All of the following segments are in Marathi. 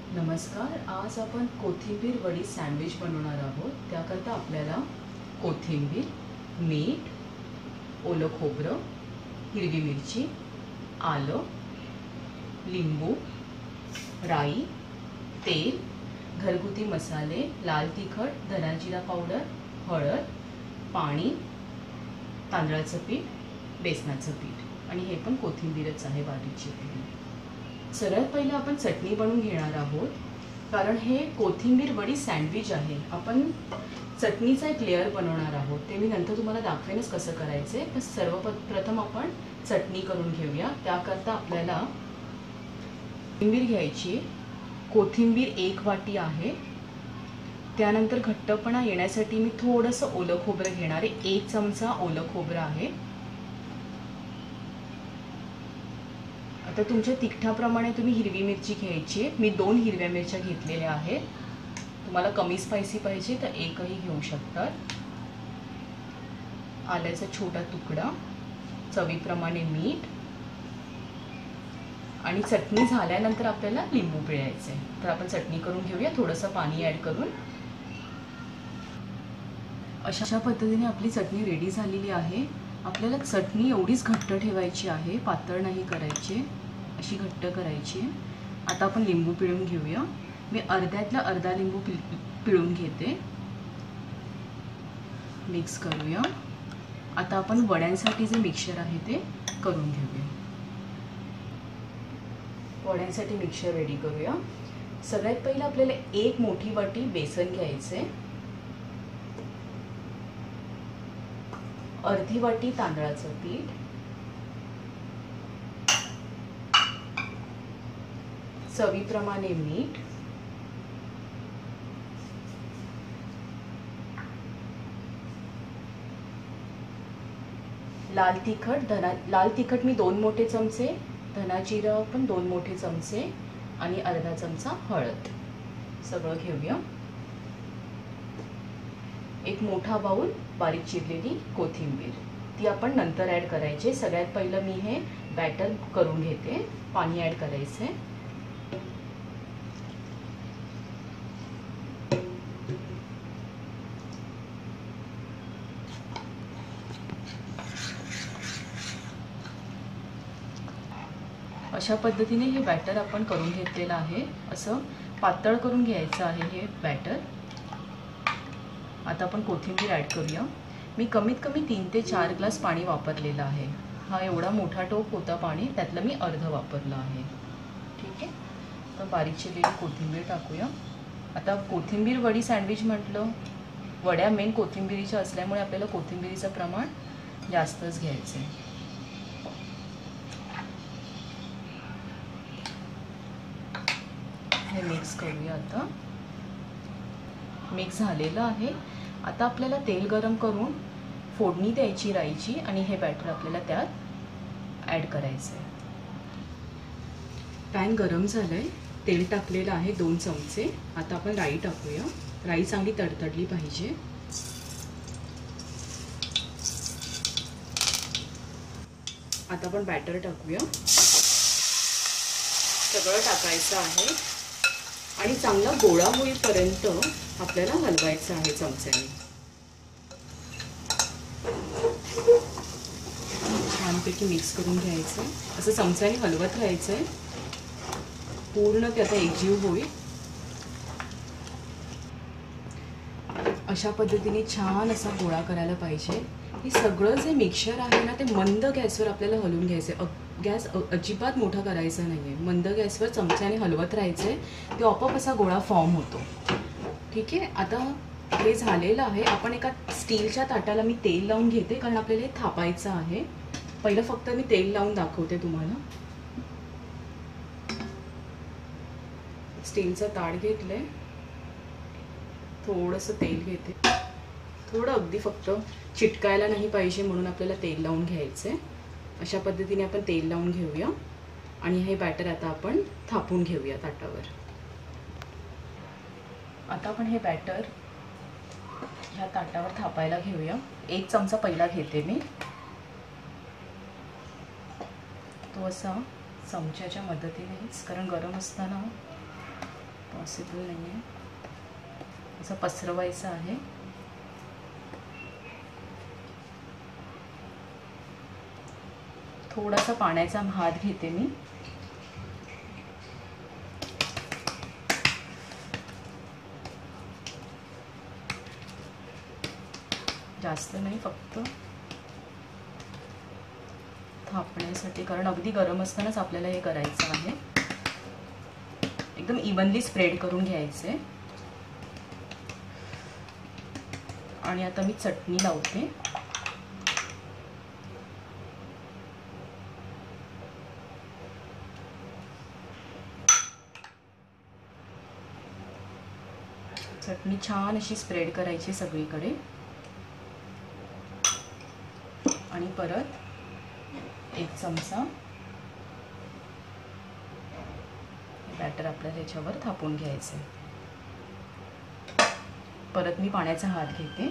नमस्कार. आज आपण कोथिंबीर वडी सँडविच बनवणार आहोत. त्याकरता आपल्याला कोथिंबीर, मीठ, ओलं खोबरं, हिरवी मिरची, आलं, लिंबू, राई, तेल, घरगुती मसाले, लाल तिखट, धना जिरा पावडर, हळद, पाणी, तांदळाचं पीठ, बेसनाचं पीठ आणि हे पण कोथिंबीरच आहे बारीक चिरलेली. सर्वात पहिलं आपण चटणी बनवून घेणार आहोत. कारण हे कोथिंबीर वडी सँडविच आहे. आपण चटणीचा एक लेअर बनवणार आहोत. ते मी नंतर तुम्हाला दाखवेनच कसं करायचे. तर सर्वप्रथम आपण चटणी करून घेऊया. त्याकरता आपल्याला कोथिंबीर घ्यायची. कोथिंबीर 1 वाटी आहे. त्यानंतर घट्टपणा येण्यासाठी मी थोडंसं ओलं खोबरं घेणार आहे. 1 चमचा ओलं खोबरं आहे. आता तुमच्या तिखटाप्रमाणे तुम्ही हिरवी मिरची घ्यायची. मी 2 हिरव्या मिरच्या घेतलेल्या आहेत. तुम्हाला कमी स्पायसी पाहिजे तर एकही घेऊ शकतात. आल्याचा छोटा तुकडा, चवीप्रमाणे मीठ आणि चटणी झाल्यानंतर आपल्याला लिंबू पिळायचे. तर आपण चटणी करून घेऊया थोडंसं पाणी ॲड करून. अशा पद्धतीने आपली चटणी रेडी झालेली आहे. आपल्याला चटणी एवढीच घट्ट ठेवायची आहे, पातळ नाही करायची, अशी घट्ट करायची. आता आपण लिंबू पिळून घेऊया. मी अर्ध्यातला अर्धा लिंबू पिळून घेते. मिक्स करूया. आता आपण वड्यांसाठी जे मिक्सचर आहे ते करून घेऊया. वड्यांसाठी मिक्सचर रेडी करूया. सगळ्यात पहिलं आपल्याला 1 मोठी वाटी बेसन घ्यायचे, अर्धी वाटी तांदळाचं पीठ, चवीप्रमाणे मीठ, लाल तिखट मी 2 मोठे चमचे, धना जिरा पण 2 मोठे चमचे आणि अर्धा चमचा हळद. सगळं घेऊया. एक मोठा बाउल बारीक चिरलेली कोथिंबीर, ती आपण नंतर ॲड करायची. सगळ्यात पहिलं मी हे बॅटर करून घेते. पाणी ॲड करायचे. अशा पद्धतीने हे बॅटर आपण करून घेतलेलं आहे. असं पातळ करून घ्यायचं आहे हे बॅटर. आता आपण कोथिंबीर ॲड करूया. मी कमीत कमी 3 ते 4 ग्लास पाणी वापरलेलं आहे. हा एवढा मोठा टोप होता पाणी, त्यातलं मी अर्ध वापरलं आहे. ठीक आहे. तर बारीक चिरलेली कोथिंबीर टाकूया. आता कोथिंबीर वडी सँडविच म्हटलं, वड्या मेन कोथिंबीरीच्या असल्यामुळे आपल्याला कोथिंबीरीचं प्रमाण जास्तच घ्यायचं आहे. हे मिक्स करूया. आता मिक्स झालेलं आहे. आता आपल्याला तेल गरम करून फोडणी द्यायची राईची आणि हे बॅटर आपल्याला त्यात ॲड करायचं आहे. पॅन गरम झालंय. तेल टाकलेलं आहे 2 चमचे. आता आपण राई टाकूया. राई चांगली तडतडली पाहिजे. आता आपण बॅटर टाकूया. सगळं टाकायचं आहे आणि चांगला गोळा होईपर्यंत आपल्याला हलवायचं आहे चमच्याने. छानपैकी मिक्स करून घ्यायचं. असं चमच्याने हलवत राहायचं आहे पूर्ण ते आता एकजीव होईल. अशा पद्धतीने छान असा गोळा करायला पाहिजे. हे सगळं जे मिक्सचर आहे ना, ते मंद गॅसवर आपल्याला हलवून घ्यायचं आहे. गॅस अजिबात मोठा करायचा नाही आहे. मंद गॅसवर चमच्याने हलवत राहायचं आहे. ते आपोआप असा गोळा फॉर्म होतो. ठीक आहे. आता हे झालेलं आहे. आपण एका स्टीलच्या ताटाला मी तेल लावून घेते, कारण आपल्याला हे थापायचं आहे. पहिलं फक्त मी तेल लावून दाखवते तुम्हाला. स्टीलचं ताट घेतलंय. थोडंसं तेल घेते. थोडं अगदी फक्त चिटकायला नाही पाहिजे म्हणून आपल्याला तेल लावून घ्यायचं आहे. अशा पद्धतीने आपण तेल लावून घेऊया आणि हे बॅटर आता आपण थापून घेऊया ताटावर. आता आपण हे बॅटर ह्या ताटावर थापायला घेऊया. 1 चमचा पहिला घेते मी. तो असा चमच्याच्या मदतीनेच, कारण गरम असताना पॉसिबल नाही आहे, असं पसरवायचं आहे. थोडासा पाण्याचा हात घेते मी. जास्त नाही, फक्त थापण्यासाठी, कारण अगदी गरम असतानाच आपल्याला हे करायचं आहे. एकदम इव्हनली स्प्रेड करून घ्यायचे. आणि आता मी चटणी लावते. चटणी छान अशी स्प्रेड करायची सगळीकडे. आणि परत 1 चमचा बॅटर आपल्याला ह्याच्यावर थापून घ्यायचं. परत मी पाण्याचा हात घेते.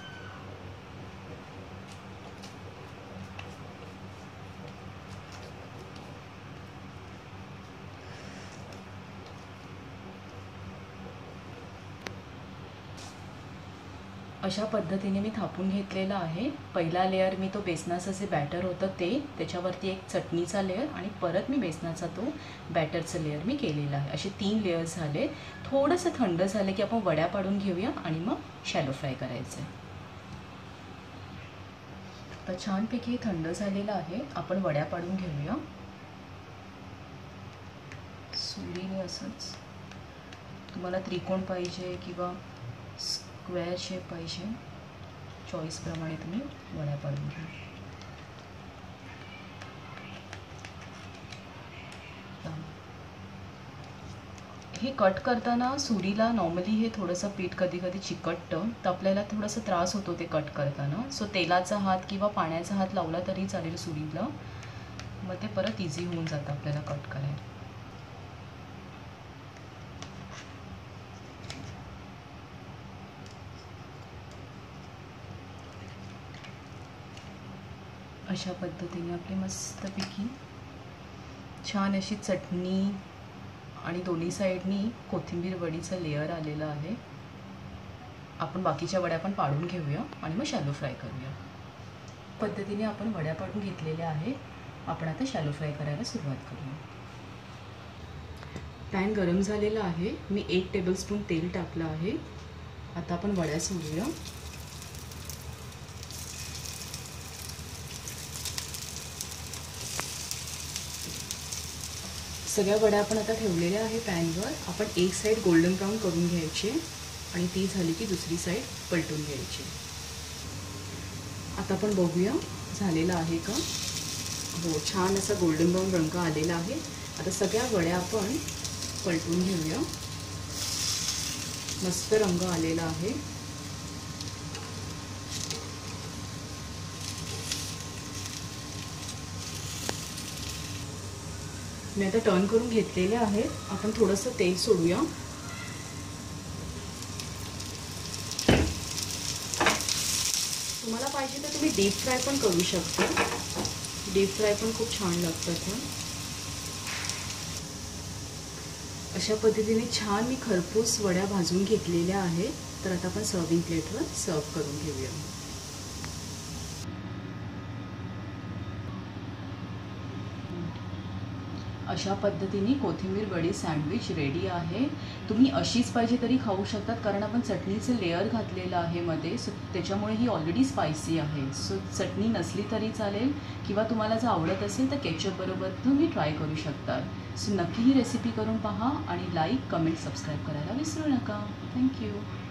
अशा पद्धतीने मी थापून घेतलेला आहे. पहिला लेअर मी तो बेसनाचं जे बॅटर होतं ते, त्याच्यावरती एक चटणीचा लेअर आणि परत मी बेसनाचा तो बॅटरचं लेअर मी केलेला आहे. असे 3 लेअर्स झाले. थोडंसं थंड झालं की आपण वड्या पाडून घेऊया आणि मग शॅलो फ्राय करायचं आहे. तर छानपैकी थंड झालेलं आहे. आपण वड्या पाडून घेऊया. सुरीने असंच, तुम्हाला त्रिकोण पाहिजे किंवा स्क्वेअर शेप पाहिजे, चॉईसप्रमाणे तुम्ही वड्या पाडून घ्या. हे कट करताना सुरीला नॉर्मली हे थोडंसं पीठ कधी कधी चिकटतं, तर आपल्याला थोडासा त्रास होतो ते कट करताना. सो तेलाचा हात किंवा पाण्याचा हात लावला तरी चालेल सुरीला, मग ते परत इझी होऊन जातं आपल्याला कट करायला. अशा पद्धतीने आपली मस्तपैकी छान अशी चटणी आणि दोन्ही साईडनी कोथिंबीर वडीचं लेअर आलेलं आहे. आपण बाकीच्या वड्या पण पाडून घेऊया आणि मग शॅलो फ्राय करूया. पद्धतीने आपण वड्या पाडून घेतलेल्या आहे. आपण आता शॅलो फ्राय करायला सुरुवात करूया. पॅन गरम झालेला आहे. मी 1 टेबलस्पून तेल टाकलं आहे. आता आपण वड्या सोडूया. सगळ्या वड्या आपण आता ठेवलेल्या आहे पॅनवर. आपण एक साईड गोल्डन ब्राऊन करून घ्यायची आणि ती झाली की दुसरी साईड पलटून घ्यायची. आता आपण बघूया झालेलं आहे का. हो, छान असा गोल्डन ब्राऊन रंग आलेला आहे. आता सगळ्या वड्या आपण पलटून घेऊया. मस्त रंग आलेला आहे. मी आता टर्न करून घेतलेले आहेत. आपण थोडंसं तेल सोडूया. तुम्हाला पाहिजे तर तुम्ही डीप फ्राय पण करू शकता. डीप फ्राय पण खूप छान लागतात. अशा पद्धतीने छान मी खरपूस वड्या भाजून घेतलेल्या आहेत. तर आता आपण सर्विंग प्लेटवर सर्व करून घेऊया. अशा पद्धतीने कोथिंबीर वडी सँडविच रेडी आहे. तुम्ही अशीच पाहिजे तरी खाऊ शकतात, कारण आपण चटणीचं लेअर घातलेलं आहे मध्ये, सो त्याच्यामुळे ही ऑलरेडी स्पायसी आहे. सो चटणी नसली तरी चालेल, किंवा तुम्हाला जर आवडत असेल तर केचप बरोबर तुम्ही ट्राय करू शकता. सो नक्की ही रेसिपी करून पहा आणि लाईक, कमेंट, सबस्क्राईब करायला विसरू नका. थँक्यू.